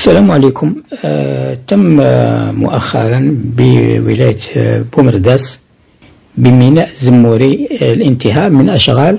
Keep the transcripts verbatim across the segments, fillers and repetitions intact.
السلام عليكم. آه تم آه مؤخرا بولاية آه بومرداس بميناء زموري آه الانتهاء من أشغال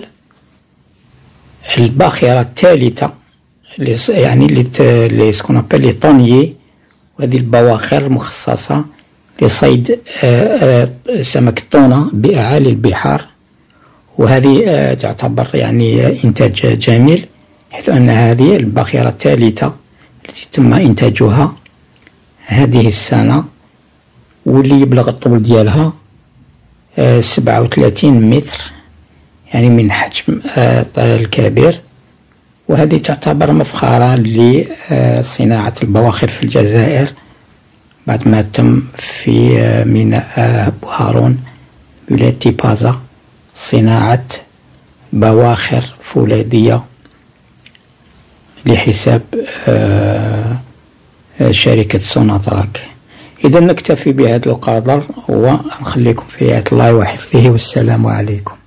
الباخرة الثالثة، يعني اللي سكون ابل لي طونيي، وهذه البواخر مخصصة لصيد آه آه سمك التونة بأعالي البحار، وهذه آه تعتبر يعني إنتاج جميل، حيث أن هذه الباخرة الثالثة التي تم إنتاجها هذه السنة، واللي يبلغ الطول ديالها سبعة وثلاثين متر، يعني من حجم الكبير. وهذه تعتبر مفخرة لصناعة البواخر في الجزائر، بعد ما تم في ميناء بوهارون بولاية تيبازا صناعة بواخر فولاذية لحساب شركة سوناتراك. إذا نكتفي بهذا القدر ونخليكم في رعاية الله وحفظه، والسلام عليكم.